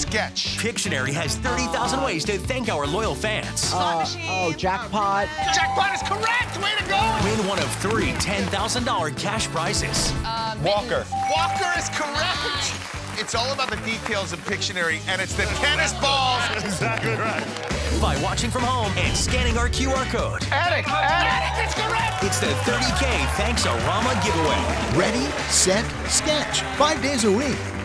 sketch. Pictionary has 30,000 ways to thank our loyal fans. Jackpot. Jackpot is correct! Way to go! Win one of 3 $10,000 cash prizes. Walker. Walker is correct! It's all about the details of Pictionary, and it's the tennis balls. Exactly right. By watching from home and scanning our QR code. Attic! Attic is correct! It's the 30K Thanks-A-Rama giveaway. Ready, set, sketch. 5 days a week.